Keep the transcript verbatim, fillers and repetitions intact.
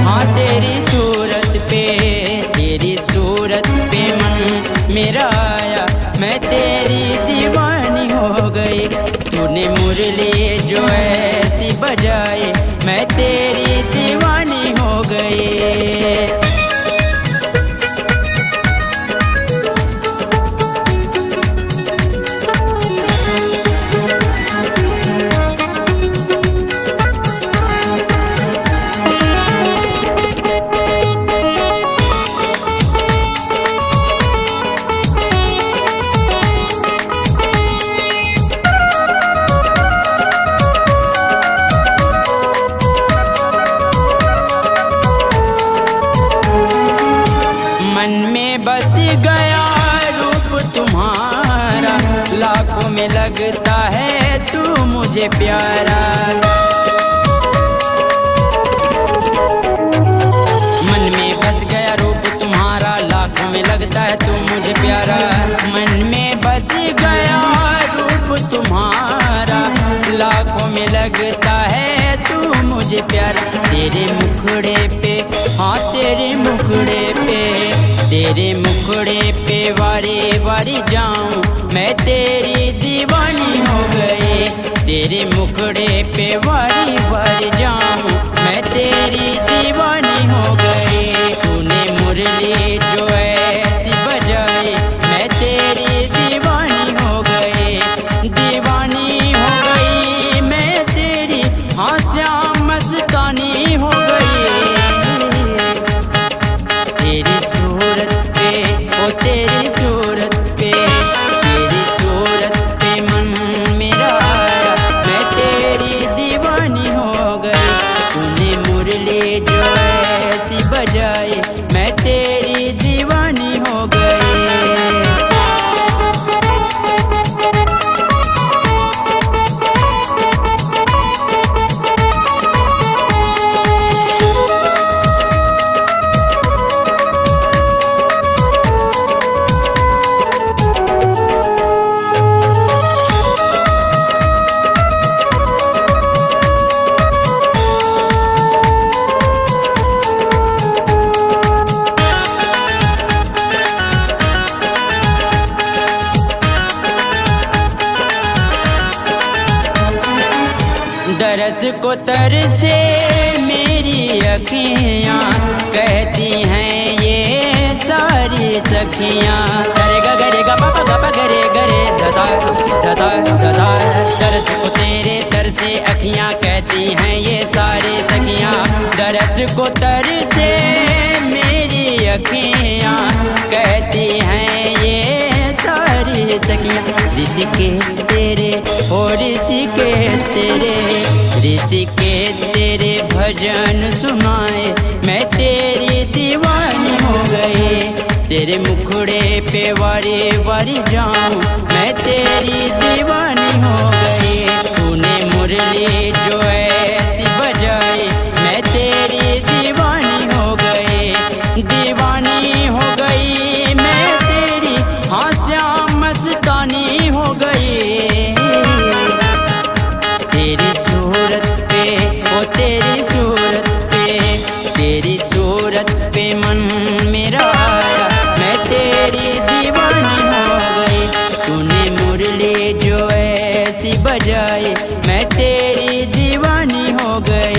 हाँ तेरी सूरत पे, तेरी सूरत पे मन मेरा आया, मैं तेरी दीवानी हो गई। तूने मुरली जो ऐसी बजाई, मैं तेरी दीवानी हो गई। मन में बस गया रूप तुम्हारा, लाखों में लगता है तू मुझे प्यारा। मन में बस गया रूप तुम्हारा, लाखों में लगता है तू मुझे प्यारा। मन में बस गया रूप तुम्हारा, लाखों में लगता है तू मुझे प्यारा। तेरे मुखड़े पे, हाँ तेरे मुखड़े पे, तेरे मुखड़े पे वारी वारी जाऊं, मैं तेरी दीवानी हो गई। तेरे मुखड़े पे वारी वारी जाऊं, मैं तेरी दीवानी हो गई। तूने मुरली जो ऐसी बजाई, मैं तेरी दीवानी हो गई। दीवानी हो गई मैं तेरी, हाँ श्याम मस्तानी हो गई। तेरी सूरत पे, ओ तेरी सूरत पे, तेरी सूरत पे मन मेरा आया, मैं तेरी दीवानी हो गई। तूने मुरली जो ऐसी बजाई, मैं तेरी दीवानी हो गई। दरस को तरसे मेरी अखियाँ, कहती हैं ये सारी सखियाँ। गरे गा गरे गा पापा गा पा गरे गरे ददा ददा ददा। दरस को तेरे तरसे अखियाँ, कहती हैं ये सारी सखियाँ। दरस को तरसे मेरी अखियाँ, कहती हैं ये सारी सखियाँ। ऋषिकेश तेरे, ओ ऋषिकेश तेरे, ऋषिकेश तेरे भजन सुनाए, मैं तेरी दीवानी हो गई। तेरे मुखड़े पे वारी वारी जाऊं, मैं तेरी दीवानी हो गई। तूने मुरली जो ऐसी बजाई, मैं तेरी दीवानी हो गई। दीवानी हो गई मैं तेरी, हाँ श्याम मस्तानी हो गई। तेरी सूरत पे, ओ तेरी सूरत पे, तेरी सूरत पे मन मेरा आया, मैं तेरी दीवानी हो गई। तूने मुरली जो ऐसी बजाई, मैं तेरी दीवानी हो गई।